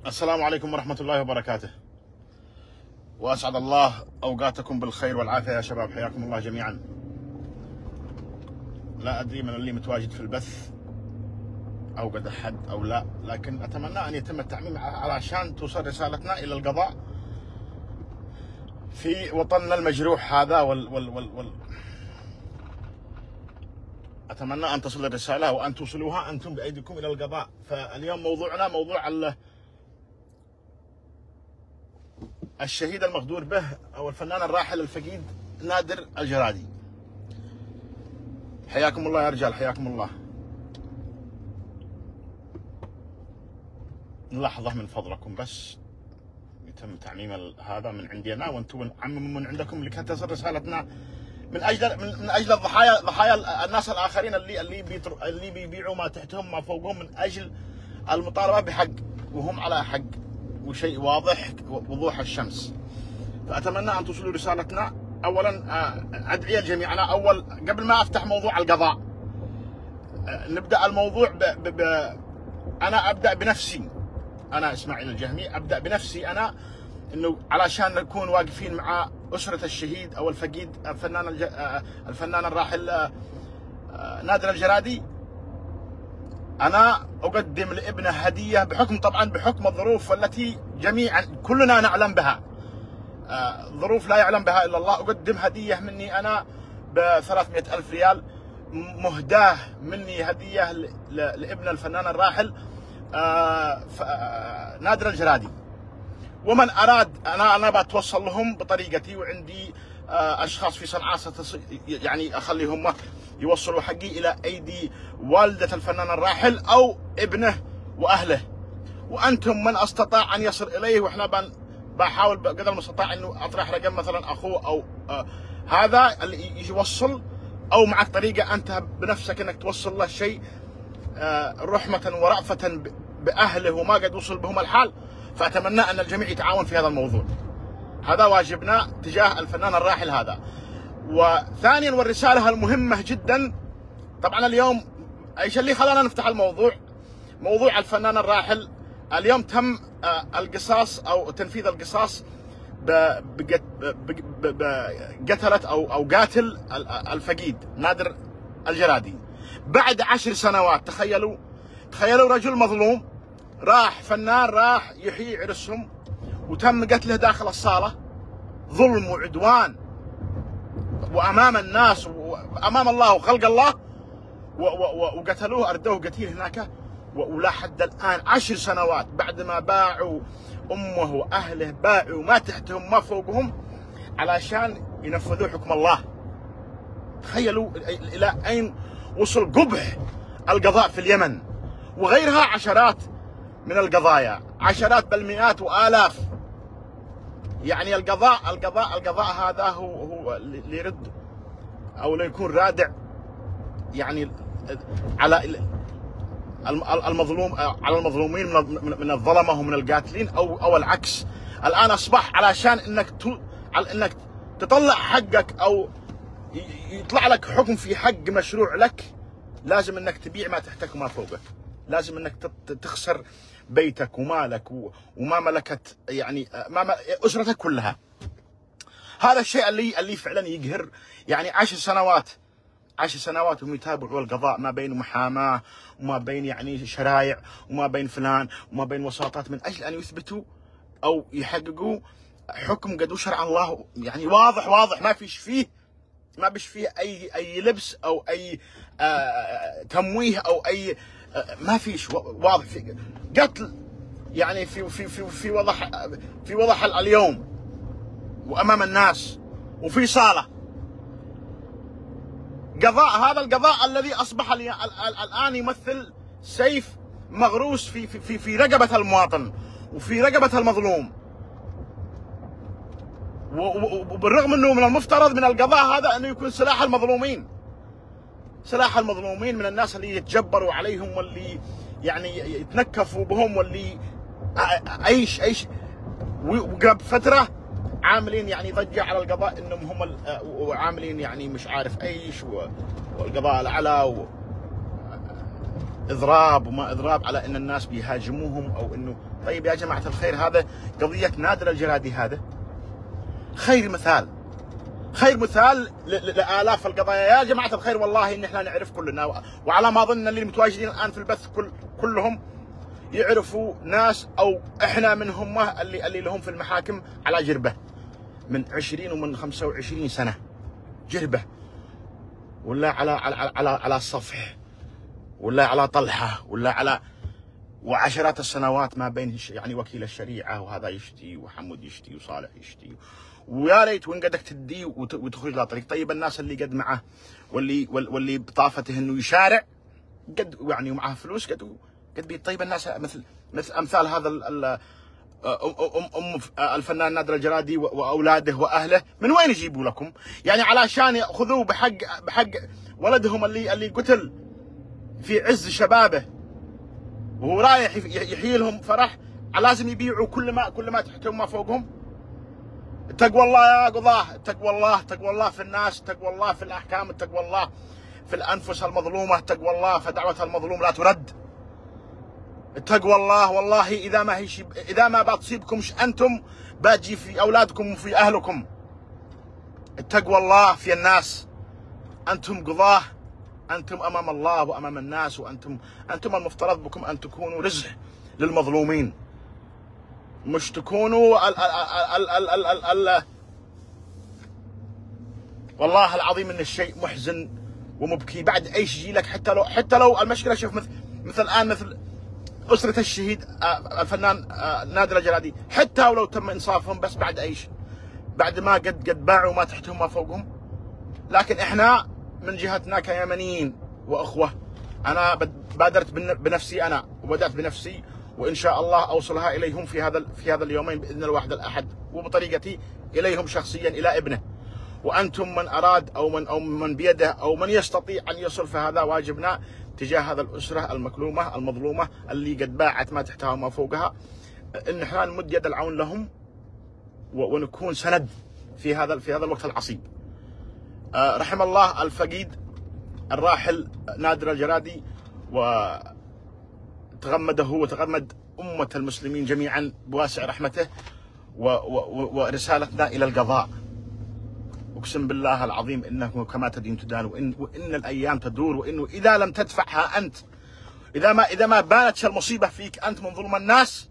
السلام عليكم ورحمة الله وبركاته، وأسعد الله أوقاتكم بالخير والعافية يا شباب، حياكم الله جميعا. لا أدري من اللي متواجد في البث أو قد أحد أو لا، لكن أتمنى أن يتم التعميم علشان توصل رسالتنا إلى القضاء في وطننا المجروح هذا أتمنى أن تصل الرسالة وأن توصلوها أنتم بأيديكم إلى القضاء. فاليوم موضوعنا موضوع الشهيد المغدور به أو الفنان الراحل الفقيد نادر الجرادي. حياكم الله يا رجال، حياكم الله. لحظة من فضلكم بس يتم تعميم هذا من عندنا وانتم عمموا من عندكم لكي تصل رسالتنا من اجل ضحايا الناس الاخرين اللي بيبيعوا ما تحتهم ما فوقهم من اجل المطالبه بحق، وهم على حق وشيء واضح وضوح الشمس. فاتمنى ان توصلوا رسالتنا. اولا ادعي الجميع، انا قبل ما افتح موضوع القضاء نبدا الموضوع انا ابدا بنفسي. انا اسماعيل الجهمي ابدا بنفسي انا، انه علشان نكون واقفين مع اسره الشهيد او الفقيد الفنان الراحل نادر الجرادي. انا اقدم لابنه هديه بحكم الظروف التي جميعا كلنا نعلم بها، ظروف لا يعلم بها الا الله. اقدم هديه مني انا ب300,000 ريال، مهداه مني هديه لابن الفنان الراحل نادر الجرادي. ومن اراد انا بتوصل لهم بطريقتي، وعندي اشخاص في صنعاء يعني اخليهم يوصلوا حقي الى ايدي والده الفنان الراحل او ابنه واهله. وانتم من استطاع ان يصل اليه، واحنا بحاول بقدر المستطاع انه اطرح رقم مثلا اخوه او هذا اللي يوصل، او معك طريقه انت بنفسك انك توصل له شيء رحمه ورأفه باهله وما قد وصل بهم الحال. فأتمنى أن الجميع يتعاون في هذا الموضوع. هذا واجبنا تجاه الفنان الراحل هذا. وثانيا والرسالة المهمة جدا، طبعا اليوم ايش اللي خلانا نفتح الموضوع؟ موضوع الفنان الراحل. اليوم تم القصاص او تنفيذ القصاص بقتلة او قاتل الفقيد نادر الجرادي بعد 10 سنوات. تخيلوا رجل مظلوم، فنان راح يحيي عرسهم وتم قتله داخل الصالة، ظلم وعدوان وأمام الناس وأمام الله وخلق الله، وقتلوه أردوه قتيل هناك. ولا حد الآن 10 سنوات بعد ما باعوا أمه وأهله، باعوا ما تحتهم ما فوقهم علشان ينفذوا حكم الله. تخيلوا إلى أين وصل قبح القضاء في اليمن، وغيرها عشرات من القضايا، عشرات بل مئات وآلاف. يعني القضاء هذا هو اللي يرد او اللي يكون رادع يعني على المظلومين من الظلمه ومن القاتلين او العكس. الان اصبح علشان انك تطلع حقك او يطلع لك حكم في حق مشروع لك، لازم انك تبيع ما تحتك وما فوقك، لازم انك تخسر بيتك ومالك وما ملكت يعني اسرتك كلها. هذا الشيء اللي فعلا يقهر. يعني 10 سنوات هم يتابعوا القضاء، ما بين محاماه وما بين يعني شرايع وما بين فلان وما بين وساطات، من اجل ان يثبتوا او يحققوا حكم قد شرع الله. يعني واضح ما فيش فيه اي لبس او اي تمويه او اي ما فيش، واضح في قتل يعني في وضح اليوم وامام الناس وفي صاله. هذا القضاء الذي اصبح الان يمثل سيف مغروس في رقبه المواطن وفي رقبه المظلوم. وبالرغم انه من المفترض من القضاء هذا انه يكون سلاح المظلومين من الناس اللي يتجبروا عليهم واللي يعني يتنكفوا بهم واللي ايش وقبل فتره عاملين يعني ضجه على القضاء انهم هم وعاملين يعني مش عارف ايش والقضاء الاعلى اضراب وما اضراب على ان الناس بيهاجموهم او انه طيب يا جماعه الخير، هذا قضيه نادر الجرادي، هذا خير مثال لالاف القضايا يا جماعه الخير. والله ان احنا نعرف كلنا، وعلى ما اظن اللي متواجدين الان في البث كلهم يعرفوا ناس او احنا منهم اللي لهم في المحاكم على جربه من 20 ومن 25 سنه جربه، ولا على صفح، ولا على طلحه، ولا على وعشرات السنوات ما بين يعني وكيل الشريعه وهذا يشتي وحمود يشتي وصالح يشتي، ويا ريت وين قدك تدي وتخرج له طريق. طيب الناس اللي قد معه واللي بطافته انه يشارع قد يعني ومعه فلوس قد طيب الناس مثل امثال هذا الفنان نادر الجرادي واولاده واهله من وين يجيبوا لكم؟ يعني علشان ياخذوه بحق ولدهم اللي قتل في عز شبابه وهو رايح يحيي لهم فرح، لازم يبيعوا كل ما تحتهم ما فوقهم. تقوى الله يا قضاه، تقوى الله في الناس، تقوى الله في الاحكام، تقوى الله في الانفس المظلومه، تقوى الله فدعوه المظلوم لا ترد. تقوى الله والله اذا ما بتصيبكمش انتم باجي في اولادكم وفي اهلكم. تقوى الله في الناس، انتم قضاه، انتم امام الله وامام الناس، وانتم المفترض بكم ان تكونوا رزق للمظلومين، مش تكونوا والله العظيم ان الشيء محزن ومبكي. بعد ايش يجي لك؟ حتى لو المشكله، شوف مثل الان مثل اسره الشهيد الفنان نادر الجرادي، حتى ولو تم انصافهم، بس بعد ايش؟ بعد ما قد باعوا ما تحتهم ما فوقهم. لكن احنا من جهتنا كيمنيين واخوه، انا بادرت بنفسي انا وبدات بنفسي، وان شاء الله اوصلها اليهم في هذا اليومين باذن الواحد الاحد، وبطريقتي اليهم شخصيا الى ابنه. وانتم من اراد او من بيده او من يستطيع ان يصل، فهذا واجبنا تجاه هذا الاسره المكلومه المظلومه اللي قد باعت ما تحتها وما فوقها، ان احنا نمد يد العون لهم ونكون سند في هذا الوقت العصيب. رحم الله الفقيد الراحل نادر الجرادي، وتغمده وتغمد أمة المسلمين جميعا بواسع رحمته، ورسالتنا إلى القضاء. أقسم بالله العظيم إنه كما تدين تدان، وإن الأيام تدور، وإنه إذا لم تدفعها أنت، إذا ما بانت المصيبة فيك أنت من ظلم الناس،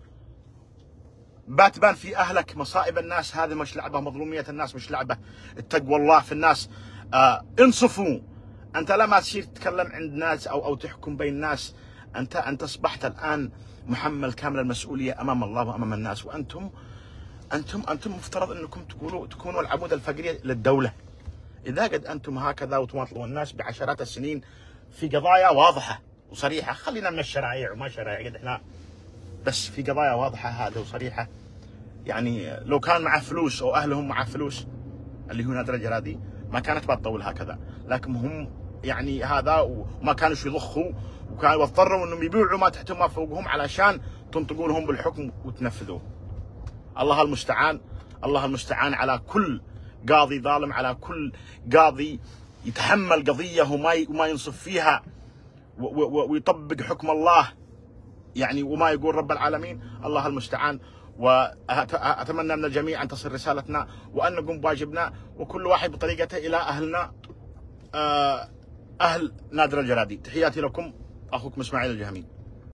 باتبان في أهلك مصائب الناس. هذه مش لعبة، مظلومية الناس مش لعبة. اتقوا الله في الناس، انصفوا. أنت لما تصير تتكلم عند ناس أو تحكم بين الناس، أنت أصبحت الآن محمل كامل المسؤولية أمام الله وأمام الناس، وأنتم مفترض أنكم تكونوا العمود الفقري للدولة. إذا قد أنتم هكذا وتماطلوا الناس بعشرات السنين في قضايا واضحة وصريحة، خلينا من الشرائع وما شرائع، قد احنا بس في قضايا واضحة هذه وصريحة. يعني لو كان معه فلوس أو أهلهم معه فلوس اللي هو نادر الجرادي ما كانت بتطول هكذا، لكن هم يعني هذا وما كانوش يضخوا، وكانوا اضطروا انهم يبيعوا ما تحتهم ما فوقهم علشان تنطقوا لهم بالحكم وتنفذوه. الله المستعان، الله المستعان على كل قاضي ظالم، على كل قاضي يتحمل قضية وما ينصف فيها ويطبق حكم الله يعني وما يقول رب العالمين. الله المستعان. وأتمنى من الجميع أن تصل رسالتنا وأن نقوم بواجبنا، وكل واحد بطريقته إلى أهلنا، أهل نادر الجرادي. تحياتي لكم، أخوكم إسماعيل الجهمي.